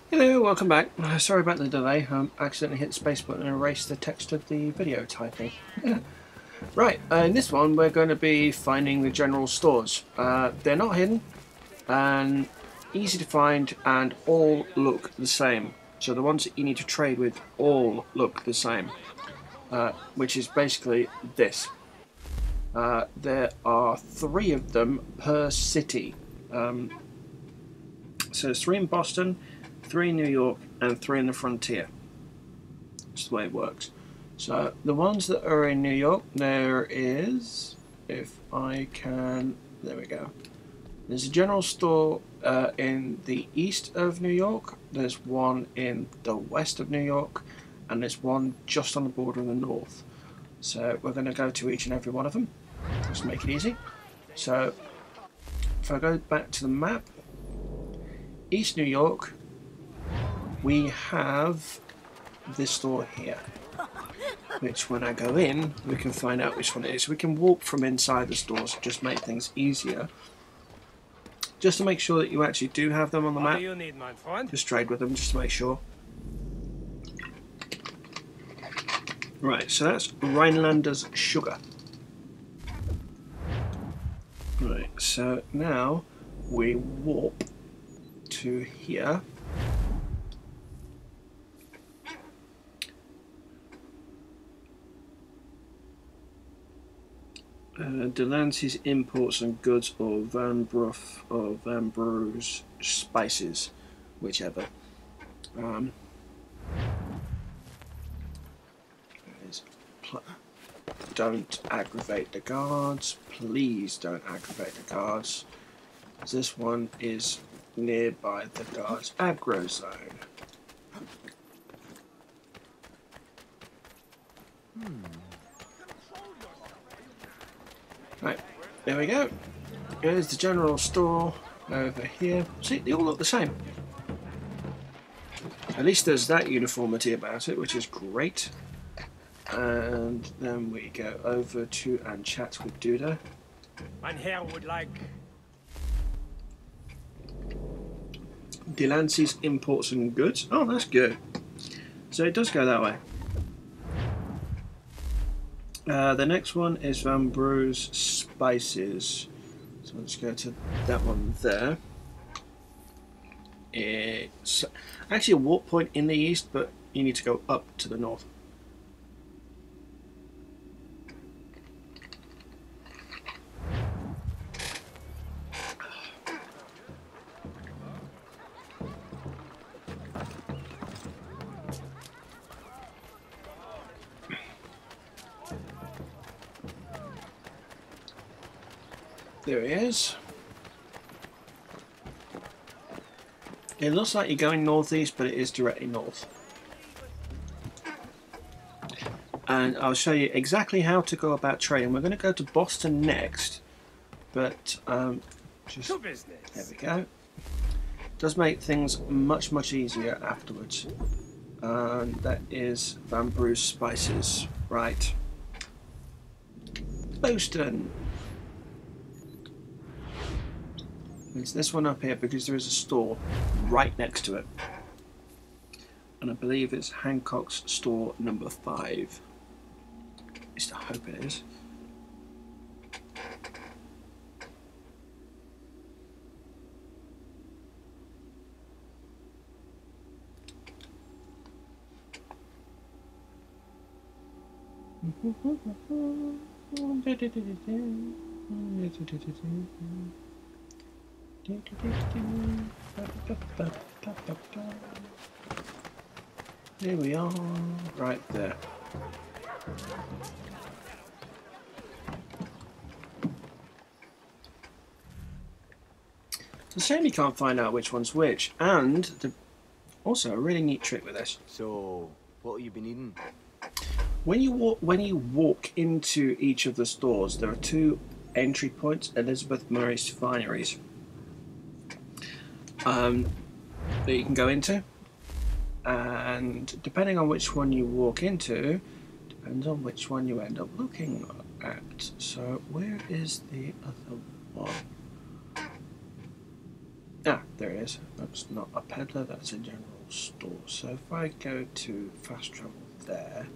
Hello, welcome back. Sorry about the delay. Accidentally hit the space button and erased the text of the video typing. Right, in this one we're going to be finding the general stores. They're not hidden and easy to find and all look the same. So the ones that you need to trade with all look the same, which is basically this. There are 3 of them per city. So there's 3 in Boston, 3 in New York, and 3 in the frontier. That's the way it works. So the ones that are in New York, there is, if I can, there we go. There's a general store in the east of New York, there's one in the west of New York, and there's one just on the border in the north. So we're going to go to each and every one of them, just to make it easy. So if I go back to the map, East New York, we have this store here, which when I go in we can find out which one it is. We can walk from inside the stores to just make things easier, just to make sure that you actually do have them on the map. What do you need, my friend? Just trade with them just to make sure. Right, so that's Rhinelander's sugar. Right, so now we warp to here. Delancey's Imports and Goods, or Van Bruff or Van Brew's Spices, whichever. Don't aggravate the guards. Please don't aggravate the guards. This one is nearby the guards' aggro zone. Right, there we go. Here's the general store over here. See, they all look the same. At least there's that uniformity about it, which is great. And then we go over to and chat with Duda. Mein Herr would like... Delancey's Imports and Goods. Oh, that's good. So it does go that way. The next one is Van Brew's Spices. So let's go to that one there. It's actually a warp point in the east, but you need to go up to the north. There he is. It looks like you're going northeast, but it is directly north. And I'll show you exactly how to go about trading. We're going to go to Boston next, but just To business. there we go. Does make things much easier afterwards. And that is Van Brew's Spices, right? Boston. It's this one up here because there is a store right next to it, and I believe it's Hancock's store number 5. At least I hope it is. Here we are, right there. It's a shame you can't find out which one's which, and also a really neat trick with this. So, what have you been eating? When you walk into each of the stores, there are 2 entry points, Elizabeth Murray's Fineries, that you can go into, and depending on which one you walk into, depends on which one you end up looking at. So where is the other one? Ah, there it is. That's not a peddler, that's a general store. So if I go to fast travel there,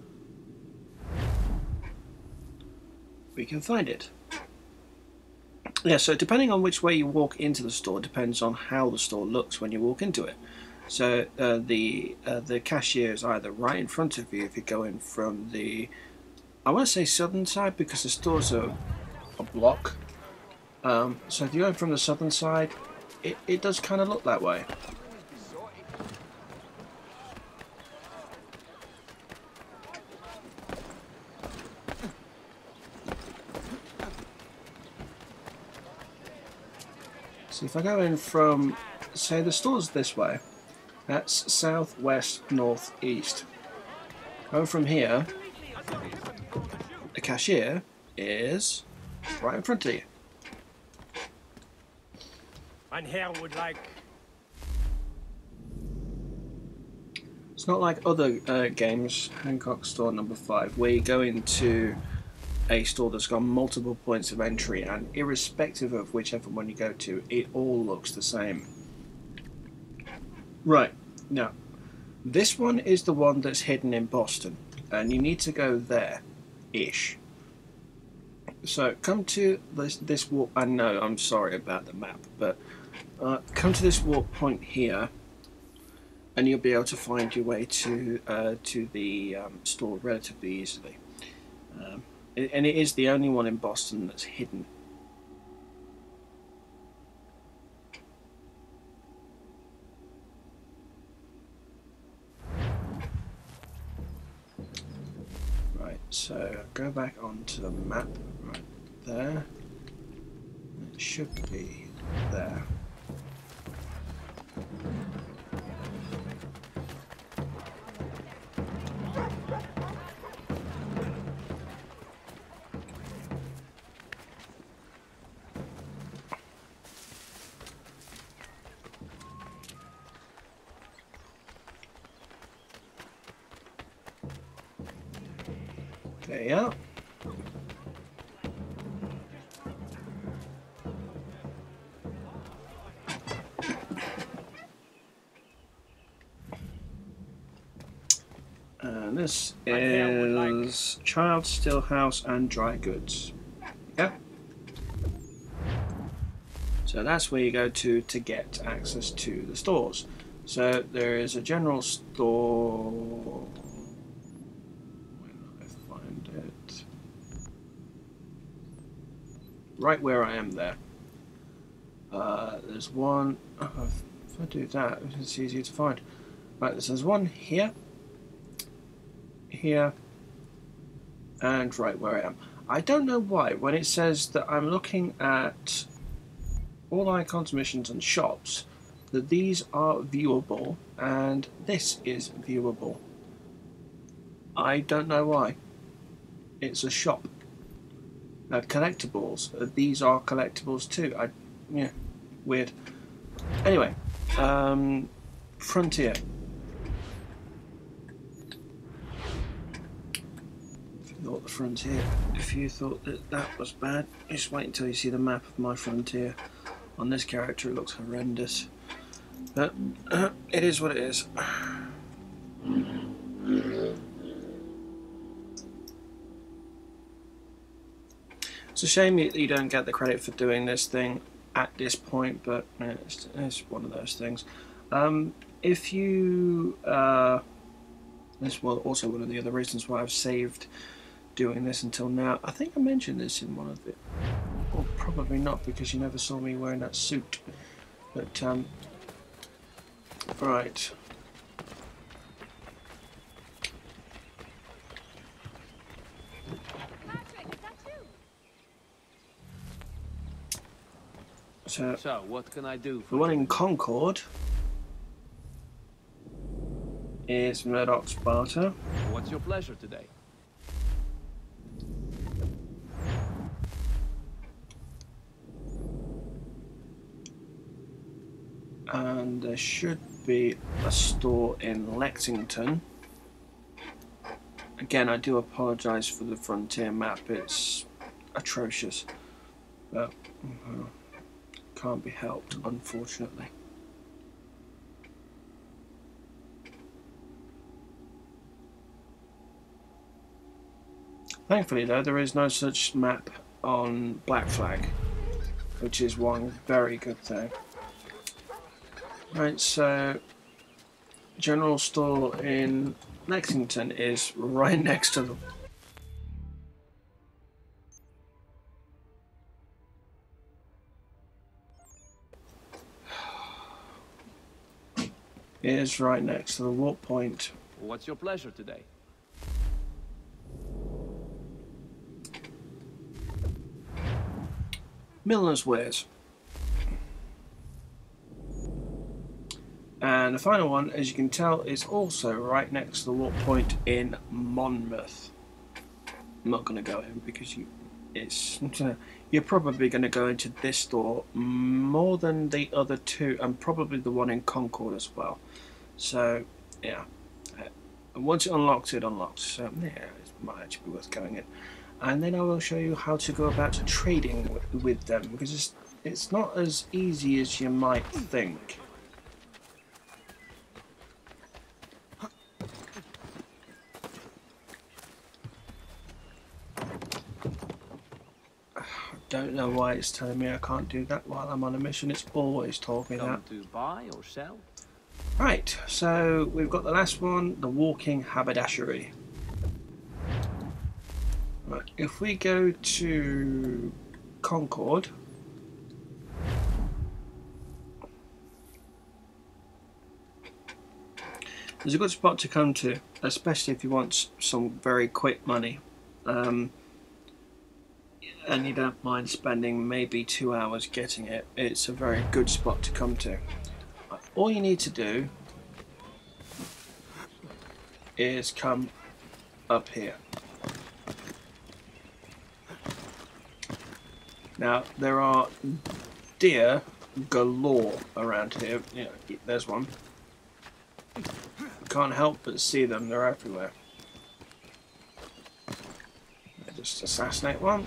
we can find it. Yeah, so depending on which way you walk into the store depends on how the store looks when you walk into it. So the cashier is either right in front of you if you're going from the, I want to say southern side because the stores are a block. So if you're going from the southern side, it does kind of look that way. So if I go in from, say, the store's this way, that's south, west, north, east. Go from here, the cashier is right in front of you. Mein Herr would like. It's not like other games, Hancock Store number 5, where you go into a store that's got multiple points of entry, and irrespective of whichever one you go to, it all looks the same. Right, now, this one is the one that's hidden in Boston, and you need to go there-ish. So, come to this walk, I know, I'm sorry about the map, but come to this walk point here, and you'll be able to find your way to the store relatively easily. And it is the only one in Boston that's hidden. Right, so go back onto the map right there. It should be there. There you are. And this is Child Stillhouse and Dry Goods. Yep. So that's where you go to get access to the stores. So there is a general store. Right where I am there. There's one. Oh, if I do that, it's easier to find. Right, there's one here, here, and right where I am. I don't know why, when it says that I'm looking at all icons, missions, and shops, that these are viewable and this is viewable. I don't know why. It's a shop. Collectibles. These are collectibles too. Yeah, weird. Anyway, Frontier. If you thought that was bad, just wait until you see the map of my Frontier. On this character, it looks horrendous, but it is what it is. It's a shame you don't get the credit for doing this thing at this point, but it's one of those things. If you... this was also one of the other reasons why I've saved doing this until now. I think I mentioned this in one of the... Well, probably not, because you never saw me wearing that suit. But, right. So what can I do? The one in Concord is Murdoch's Barter. What's your pleasure today? And there should be a store in Lexington. Again, I do apologise for the Frontier map, it's atrocious, but can't be helped, unfortunately. Thankfully though, there is no such map on Black Flag, which is one very good thing. Right, so general store in Lexington is right next to them. It is right next to the warp point. What's your pleasure today? Milner's Wares. And the final one, as you can tell, is also right next to the warp point in Monmouth. I'm not going to go in because you're probably going to go into this store more than the other two, and probably the one in Concord as well. So yeah, and once it unlocks, it unlocks. So yeah, it might actually be worth going in. And then I will show you how to go about trading with them, because it's not as easy as you might think. I don't know why it's telling me I can't do that while I'm on a mission. It's always told me that. To buy or sell? Right, so we've got the last one, the walking haberdashery. Right, if we go to Concord, there's a good spot to come to, especially if you want some very quick money. And you don't mind spending maybe 2 hours getting it. It's a very good spot to come to. All you need to do is come up here. Now there are deer galore around here. You know, there's one. Can't help but see them. They're everywhere. Just assassinate one.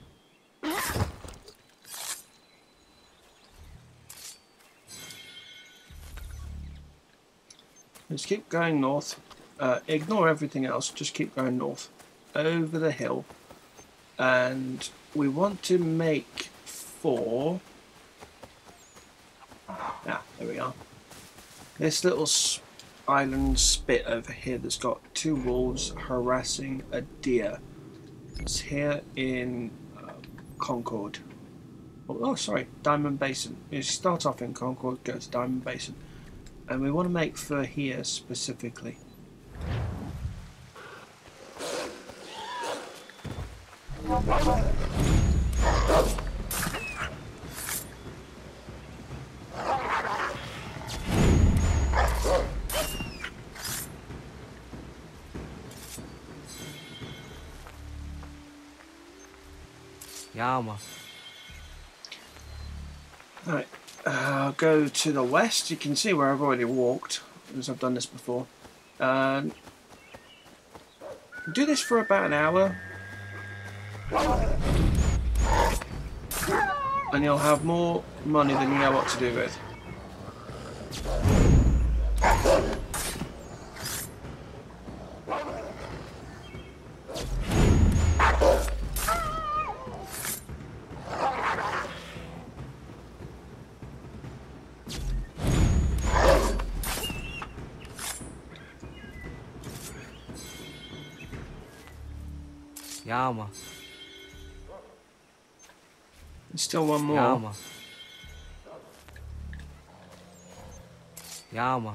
Just keep going north. Ignore everything else. Just keep going north over the hill, and we want to make for there we are. This little island spit over here that's got two wolves harassing a deer. It's here in Concord. Oh, sorry, Diamond Basin. You start off in Concord, go to Diamond Basin, and we want to make for here specifically. Yama. Right, I'll go to the west. You can see where I've already walked, because I've done this before. Do this for about an hour, and you'll have more money than you know what to do with. Yama. There's still one more. Yama. Yama.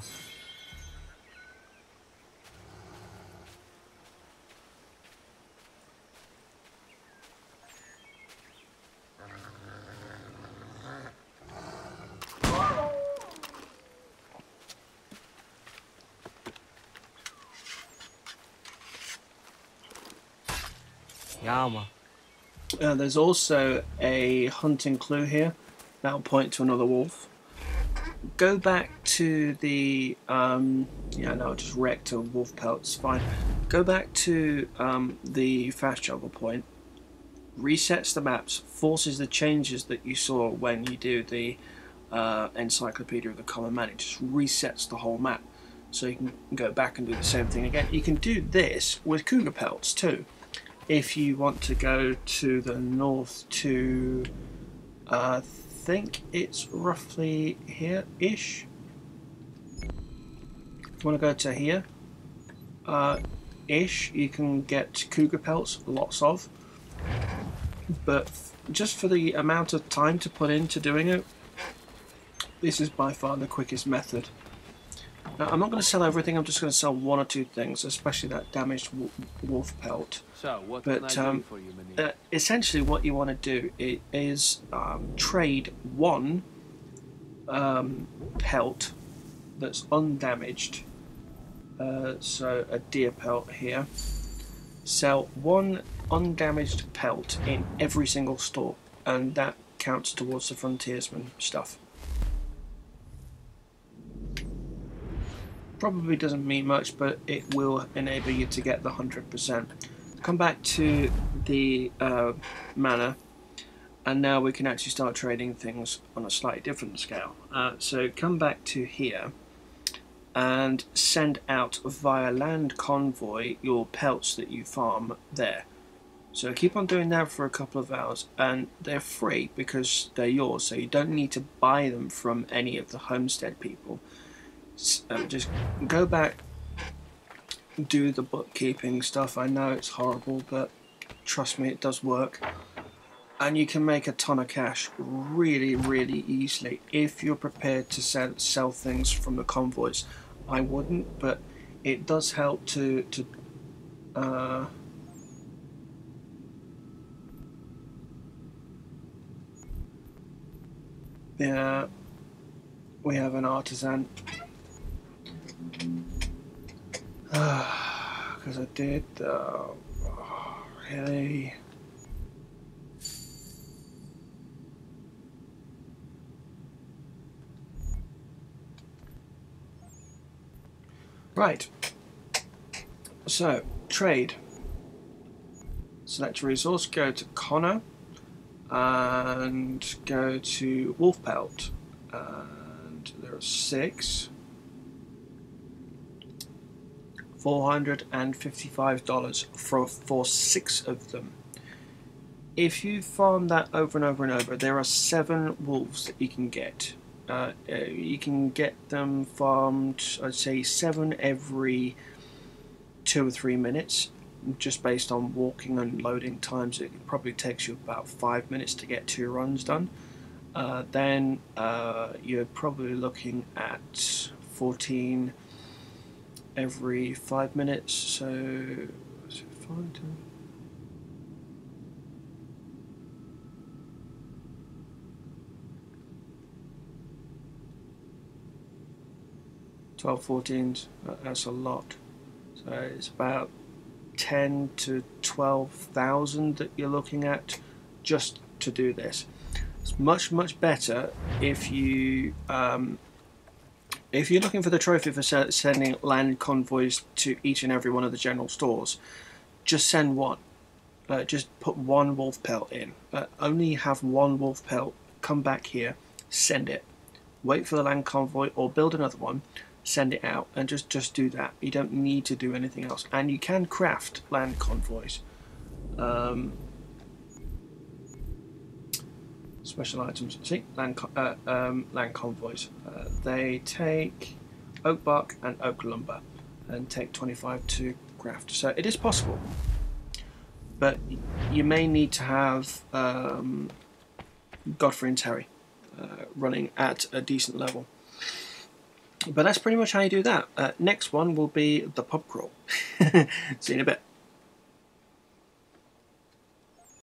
Yama. There's also a hunting clue here. That'll point to another wolf. Go back to the yeah, no, just wrecked a wolf pelt. It's fine. Go back to the fast travel point. Resets the maps. Forces the changes that you saw when you do the Encyclopedia of the Common Man. It just resets the whole map, so you can go back and do the same thing again. You can do this with cougar pelts too. if you want to go to the north to, I think it's roughly here-ish. If you want to go to here, ish, you can get cougar pelts, lots of. But just for the amount of time to put into doing it, this is by far the quickest method. Now, I'm not going to sell everything, I'm just going to sell one or two things, especially that damaged wolf pelt. So, what But can I do for you, Manny? essentially what you want to do is trade one pelt that's undamaged, so a deer pelt here, sell one undamaged pelt in every single store, and that counts towards the frontiersman stuff. Probably doesn't mean much, but it will enable you to get the 100%. Come back to the manor, and now we can actually start trading things on a slightly different scale. So come back to here and send out via land convoy your pelts that you farm there. So keep on doing that for a couple of hours, and they're free because they're yours, so you don't need to buy them from any of the homestead people. Just go back, do the bookkeeping stuff. I know it's horrible, but trust me, it does work. And you can make a ton of cash really, really easily if you're prepared to sell things from the convoys. I wouldn't, but it does help to yeah, we have an artisan. Because I did, really. Right, so trade. Select a resource, go to Connor, and go to Wolf Pelt, and there are 6. $455 for 6 of them. If you farm that over and over and over, there are 7 wolves that you can get. You can get them farmed, I'd say 7 every 2 or 3 minutes, just based on walking and loading times. It probably takes you about 5 minutes to get 2 runs done. Then you're probably looking at 14 every 5 minutes, so is it 5 to 12, 14s, that's a lot. So it's about 10 to 12,000 that you're looking at just to do this. It's much better if you if you're looking for the trophy for sending land convoys to each and every one of the general stores, just send one. Just put 1 wolf pelt in. Only have 1 wolf pelt. Come back here, send it. Wait for the land convoy or build another one, send it out, and just do that. You don't need to do anything else. And you can craft land convoys. Special items. See, land convoys. They take oak bark and oak lumber, and take 25 to craft. So it is possible, but you may need to have Godfrey and Terry running at a decent level. But that's pretty much how you do that. Next one will be the pub crawl. See you in a bit.